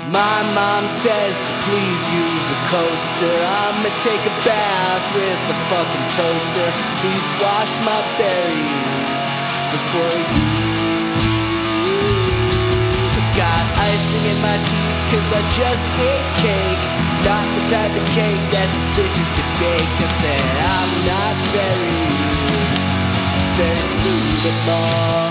My mom says to please use a coaster. I'ma take a bath with a fucking toaster. Please wash my berries before you use. I've got icing in my teeth cause I just ate cake. Not the type of cake that these bitches could bake. I said I'm not very suitable.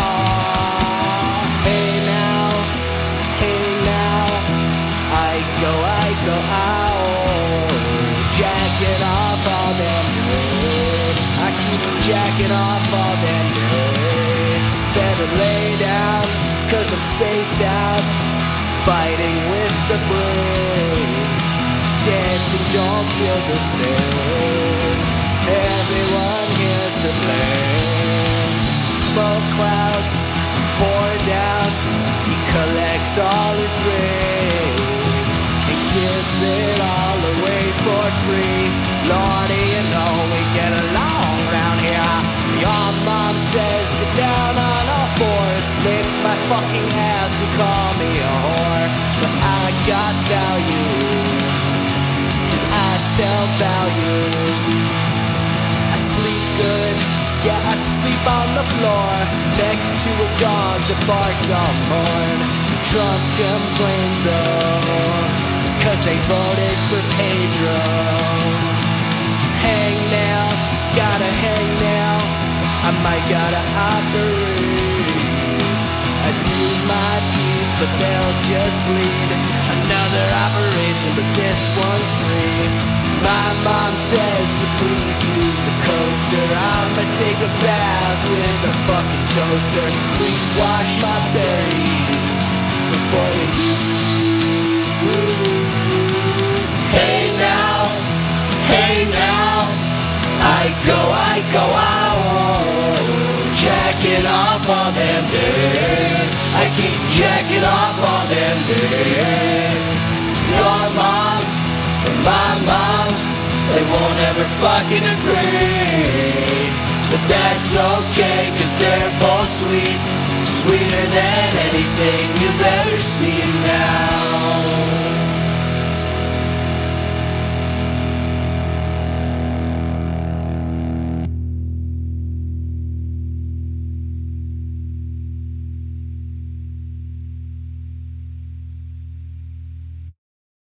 I go out, jacking off all them good. I keep jacking off all them good. Better lay down, cause I'm spaced out, fighting with the moon. Dancing don't feel the same. Everyone here's to blame. Smoke clouds pour down. He collects all his rain, gives it all away for free. Lordy, you know we get along round here. Your mom says get down on all fours, lick my fucking ass and call me a whore. But I got value, cause I sell value. I sleep good, yeah, I sleep on the floor, next to a dog that barks all morn. Trump complains though, cause they voted for Pedro. Hang now, gotta hang now. I might gotta operate. I'd use my teeth, but they'll just bleed. Another operation, but this one's free. My mom says to please use a coaster. I'ma take a bath with a fucking toaster. Please wash my berries before you use. Hey now, I go out, jacking off all them dead. I keep jacking off all them dead. Your mom and my mom, they won't ever fucking agree. But that's okay, cause they're both sweet, sweeter than anything you've ever seen now.